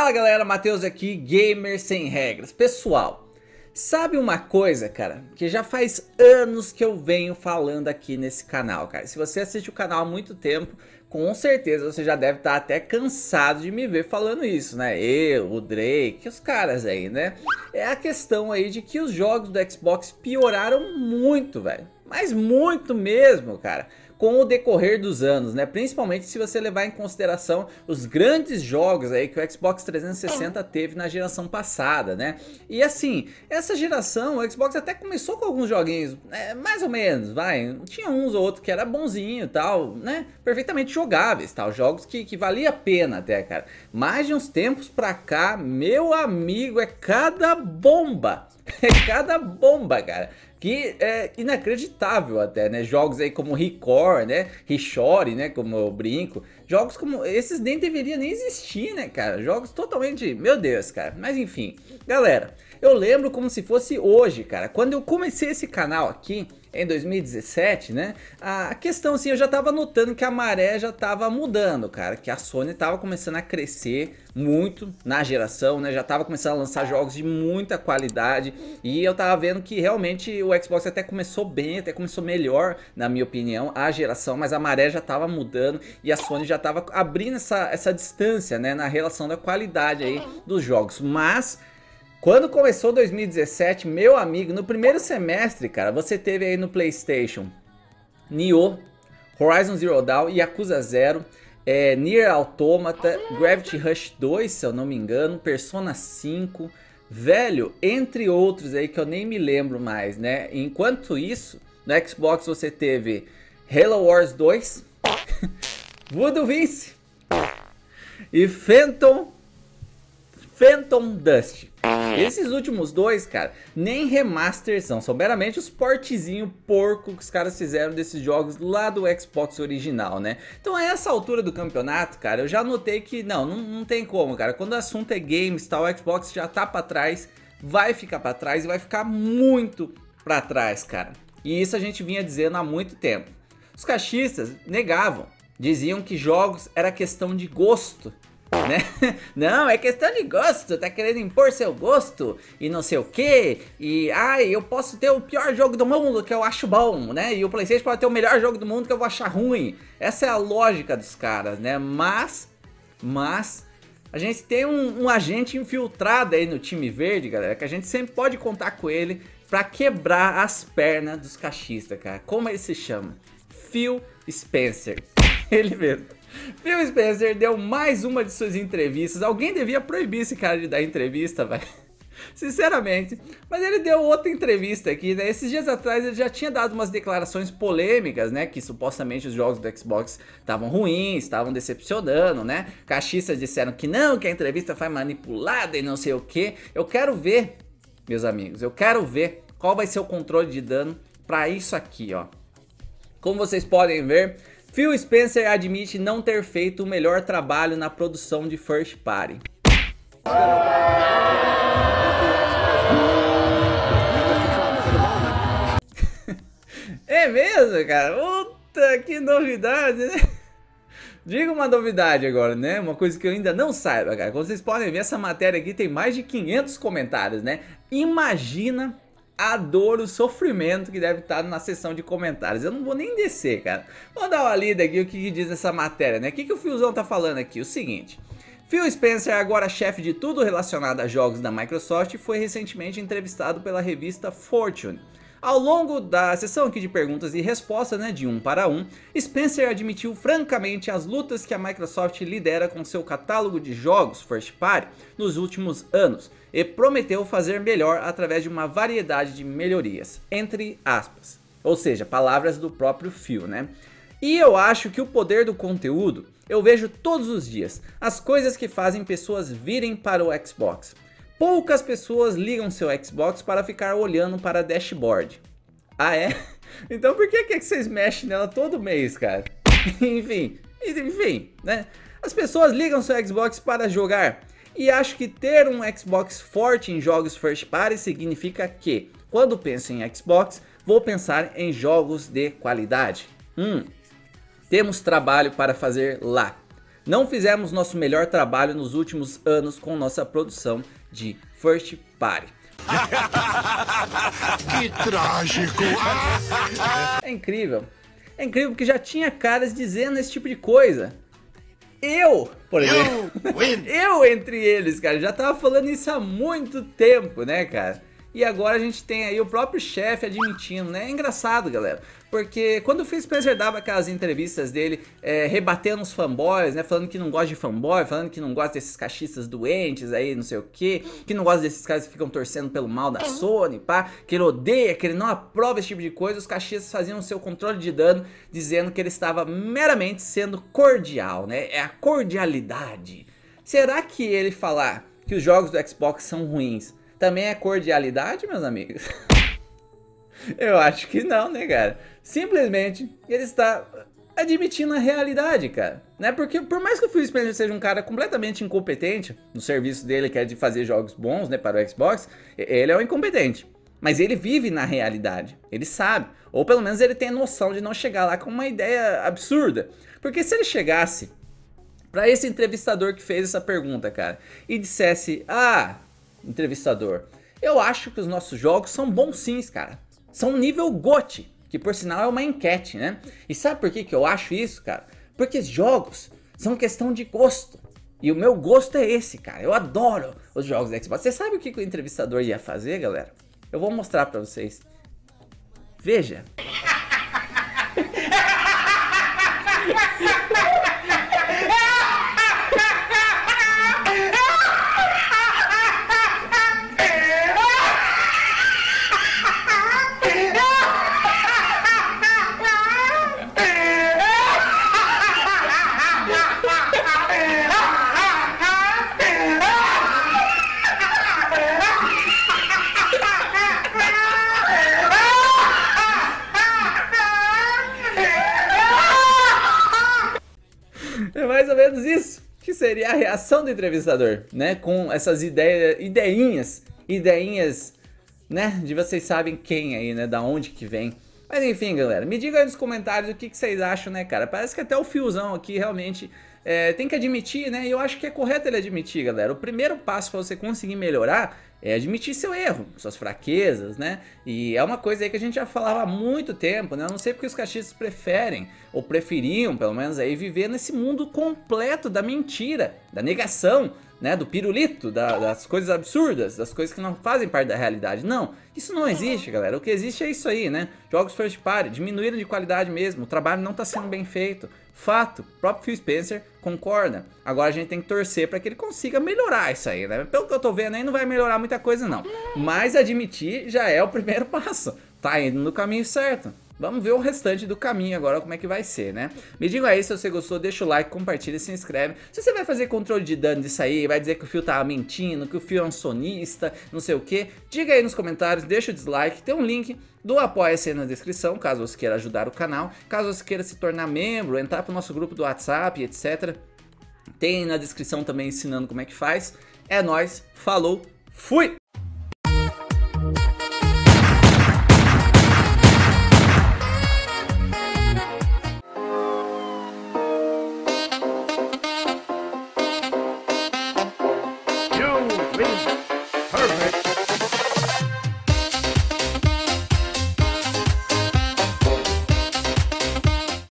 Fala galera, Matheus aqui, Gamer Sem Regras. Pessoal, sabe uma coisa, cara, que já faz anos que eu venho falando aqui nesse canal, cara. Se você assiste o canal há muito tempo, com certeza você já deve estar até cansado de me ver falando isso, né? Eu, o Drake, os caras aí, né? É a questão aí de que os jogos do Xbox pioraram muito, velho. Mas muito mesmo, cara, com o decorrer dos anos, né? Principalmente se você levar em consideração os grandes jogos aí que o Xbox 360 teve na geração passada, né? E assim, essa geração, o Xbox até começou com alguns joguinhos, mais ou menos, vai. Tinha uns ou outro que era bonzinho e tal, né? Perfeitamente jogáveis, tal. Jogos que valia a pena até, cara. Mas de uns tempos pra cá, meu amigo, é cada bomba. É cada bomba, cara, que é inacreditável até, né? Jogos aí como Recore, né? Rishore, né? Como eu brinco. Jogos como esses nem deveriam nem existir, né, cara? Jogos totalmente... Meu Deus, cara. Mas enfim, galera, eu lembro como se fosse hoje, cara. Quando eu comecei esse canal aqui, em 2017, né? A questão assim, eu já tava notando que a maré já tava mudando, cara. Que a Sony tava começando a crescer muito na geração, né? Já tava começando a lançar jogos de muita qualidade. E eu tava vendo que realmente o Xbox até começou bem, até começou melhor, na minha opinião, a geração. Mas a maré já tava mudando e a Sony já tava abrindo essa distância, né? Na relação da qualidade aí dos jogos. Mas... quando começou 2017, meu amigo, no primeiro semestre, cara, você teve aí no PlayStation Nioh, Horizon Zero Dawn, Yakuza 0, Nier Automata, Gravity Rush 2, se eu não me engano, Persona 5, velho, entre outros aí que eu nem me lembro mais, né? Enquanto isso, no Xbox você teve Halo Wars 2, Voodoo Vince e Phantom Dust. Esses últimos dois, cara, nem remasters são meramente os portezinhos porco que os caras fizeram desses jogos lá do Xbox original, né? Então a essa altura do campeonato, cara, eu já notei que não tem como, cara. Quando o assunto é games, tá, o Xbox já tá pra trás, vai ficar pra trás e vai ficar muito pra trás, cara. E isso a gente vinha dizendo há muito tempo. Os caixistas negavam, diziam que jogos era questão de gosto, né? Não, é questão de gosto, tá querendo impor seu gosto e não sei o que. E eu posso ter o pior jogo do mundo que eu acho bom, né? E o PlayStation pode ter o melhor jogo do mundo que eu vou achar ruim. Essa é a lógica dos caras, né? Mas a gente tem um agente infiltrado aí no time verde, galera, que a gente sempre pode contar com ele pra quebrar as pernas dos caixistas, cara. Como ele se chama? Phil Spencer. Ele mesmo. Phil Spencer deu mais uma de suas entrevistas. Alguém devia proibir esse cara de dar entrevista, velho. Sinceramente. Mas ele deu outra entrevista aqui, né? Esses dias atrás ele já tinha dado umas declarações polêmicas, né? Que supostamente os jogos do Xbox estavam ruins, estavam decepcionando, né? Caixistas disseram que não, que a entrevista foi manipulada e não sei o que. Eu quero ver, meus amigos, eu quero ver qual vai ser o controle de dano pra isso aqui, ó. Como vocês podem ver, Phil Spencer admite não ter feito o melhor trabalho na produção de First Party. É mesmo, cara? Puta, que novidade, né? Diga uma novidade agora, né? Uma coisa que eu ainda não saiba, cara. Como vocês podem ver, essa matéria aqui tem mais de 500 comentários, né? Imagina a dor, o sofrimento que deve estar na seção de comentários. Eu não vou nem descer, cara. Vou dar uma lida aqui o que diz essa matéria, né? O que o Philzão tá falando aqui? O seguinte: Phil Spencer, agora chefe de tudo relacionado a jogos da Microsoft, foi recentemente entrevistado pela revista Fortune. Ao longo da sessão aqui de perguntas e respostas, né, de 1 para 1, Spencer admitiu francamente as lutas que a Microsoft lidera com seu catálogo de jogos First Party nos últimos anos e prometeu fazer melhor através de uma variedade de melhorias, entre aspas. Ou seja, palavras do próprio Phil, né? E eu acho que o poder do conteúdo eu vejo todos os dias, as coisas que fazem pessoas virem para o Xbox. Poucas pessoas ligam seu Xbox para ficar olhando para a dashboard. Ah, é? Então por que vocês mexem nela todo mês, cara? Enfim, né? As pessoas ligam seu Xbox para jogar. E acho que ter um Xbox forte em jogos First Party significa que, quando penso em Xbox, vou pensar em jogos de qualidade. Temos trabalho para fazer lá. não fizemos nosso melhor trabalho nos últimos anos com nossa produção de First Party. Que trágico! É incrível porque já tinha caras dizendo esse tipo de coisa. Eu, por exemplo, eu entre eles, cara, já tava falando isso há muito tempo, né, cara? E agora a gente tem aí o próprio chefe admitindo, né? É engraçado, galera, porque quando o Phil Spencer dava aquelas entrevistas dele rebatendo os fanboys, né? Falando que não gosta de fanboy, falando que não gosta desses cachistas doentes aí, não sei o que não gosta desses caras que ficam torcendo pelo mal da Sony, pá, que ele odeia, que ele não aprova esse tipo de coisa, os cachistas faziam o seu controle de dano, dizendo que ele estava meramente sendo cordial, né? É a cordialidade. Será que ele falar que os jogos do Xbox são ruins também é cordialidade, meus amigos? Eu acho que não, né, cara? Simplesmente ele está admitindo a realidade, cara, né? Porque por mais que o Phil Spencer seja um cara completamente incompetente no serviço dele, que é de fazer jogos bons, né, para o Xbox, ele é um incompetente. Mas ele vive na realidade, ele sabe, ou pelo menos ele tem a noção de não chegar lá com uma ideia absurda. Porque se ele chegasse para esse entrevistador que fez essa pergunta, cara, e dissesse: ah, entrevistador, eu acho que os nossos jogos são bons sim, cara. São nível GOTY, que por sinal é uma enquete, né? E sabe por que eu acho isso, cara? Porque jogos são questão de gosto. E o meu gosto é esse, cara. Eu adoro os jogos da Xbox. Você sabe o que o entrevistador ia fazer, galera? Eu vou mostrar pra vocês. Veja. É mais ou menos isso que seria a reação do entrevistador, né? Com essas ideinhas, né? De vocês sabem quem aí, né? Da onde que vem. Mas enfim, galera, me diga aí nos comentários o que vocês acham, né, cara? Parece que até o Fiozão aqui realmente tem que admitir, né? E eu acho que é correto ele admitir, galera. O primeiro passo para você conseguir melhorar é admitir seu erro, suas fraquezas, né? E é uma coisa aí que a gente já falava há muito tempo, né? Eu não sei porque os cachistas preferem, ou preferiam, pelo menos aí, viver nesse mundo completo da mentira, da negação, né? Do pirulito, das coisas absurdas, das coisas que não fazem parte da realidade. Não, isso não existe, galera. O que existe é isso aí, né? Jogos first party, diminuíram de qualidade mesmo, o trabalho não tá sendo bem feito. Fato, o próprio Phil Spencer concorda. Agora a gente tem que torcer para que ele consiga melhorar isso aí, né? Pelo que eu tô vendo aí, não vai melhorar muita coisa não. Mas admitir já é o primeiro passo. Tá indo no caminho certo. Vamos ver o restante do caminho agora, como é que vai ser, né? Me diga aí se você gostou, deixa o like, compartilha, se inscreve. Se você vai fazer controle de dano disso aí, vai dizer que o Phil tava mentindo, que o Phil é um sonista, não sei o que, diga aí nos comentários, deixa o dislike, tem um link do Apoia-se aí na descrição, caso você queira ajudar o canal, caso você queira se tornar membro, entrar pro nosso grupo do WhatsApp, etc. Tem na descrição também ensinando como é que faz. É nóis, falou, fui!